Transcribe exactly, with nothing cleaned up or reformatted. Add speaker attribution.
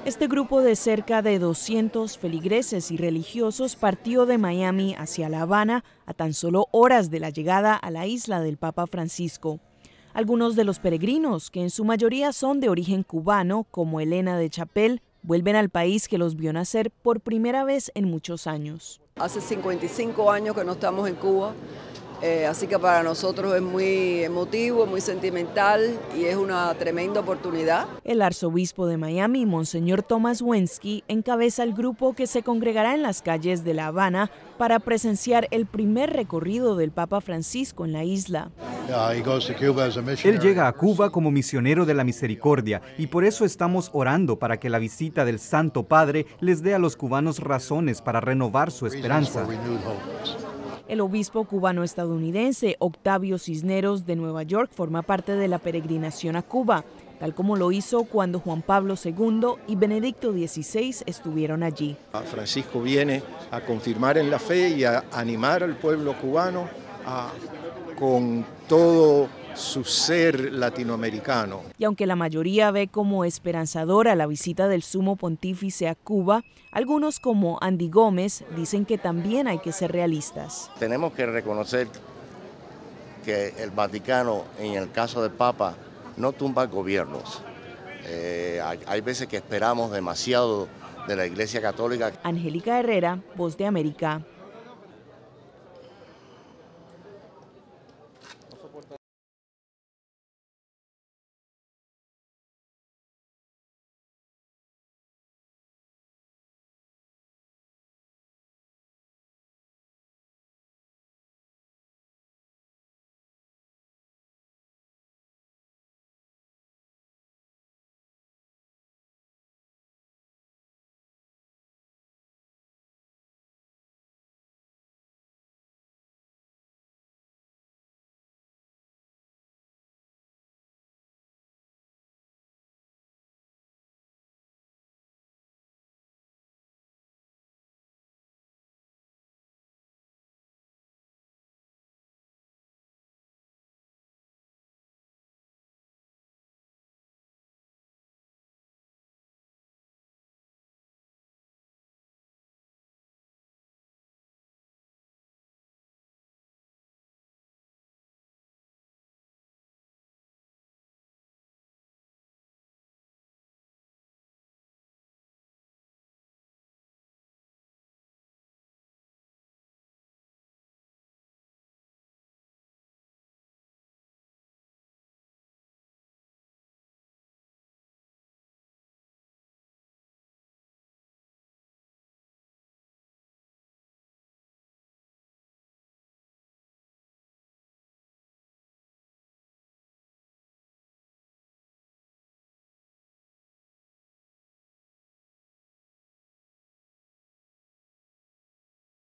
Speaker 1: Este grupo de cerca de doscientos feligreses y religiosos partió de Miami hacia La Habana a tan solo horas de la llegada a la isla del Papa Francisco. Algunos de los peregrinos, que en su mayoría son de origen cubano, como Elena de Chapel, vuelven al país que los vio nacer por primera vez en muchos años.
Speaker 2: Hace cincuenta y cinco años que no estamos en Cuba, eh, así que para nosotros es muy emotivo, muy sentimental y es una tremenda oportunidad.
Speaker 1: El arzobispo de Miami, Monseñor Thomas Wensky, encabeza el grupo que se congregará en las calles de La Habana para presenciar el primer recorrido del Papa Francisco en la isla.
Speaker 3: Él llega a Cuba como misionero de la misericordia y por eso estamos orando para que la visita del Santo Padre les dé a los cubanos razones para renovar su esperanza.
Speaker 1: El obispo cubano-estadounidense Octavio Cisneros de Nueva York forma parte de la peregrinación a Cuba, tal como lo hizo cuando Juan Pablo segundo y Benedicto dieciséis estuvieron allí.
Speaker 4: Francisco viene a confirmar en la fe y a animar al pueblo cubano a, con todo su ser latinoamericano.
Speaker 1: Y aunque la mayoría ve como esperanzadora la visita del Sumo Pontífice a Cuba, algunos como Andy Gómez dicen que también hay que ser realistas.
Speaker 5: Tenemos que reconocer que el Vaticano, en el caso del Papa, no tumba gobiernos. Eh, hay, hay veces que esperamos demasiado de la Iglesia Católica.
Speaker 1: Angélica Herrera, Voz de América.